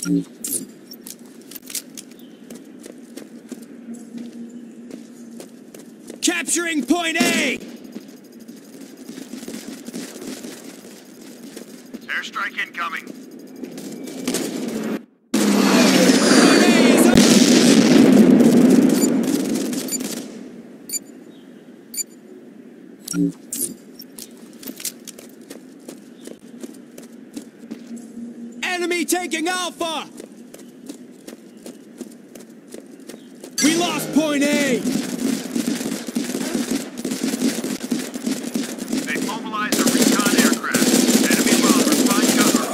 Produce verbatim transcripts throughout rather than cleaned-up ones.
Capturing point A! Airstrike incoming. Enemy taking Alpha! We lost point A! They've mobilized a recon aircraft. Enemy bombers, find cover.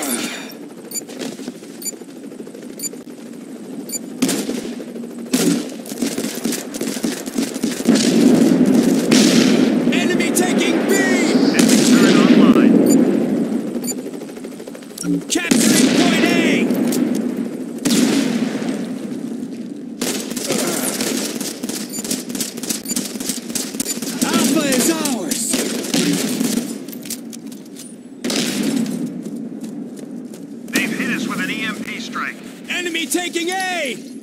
Enemy taking B! Enemy turret online. Capturing point A! Alpha is ours! They've hit us with an E M P strike. Enemy taking A!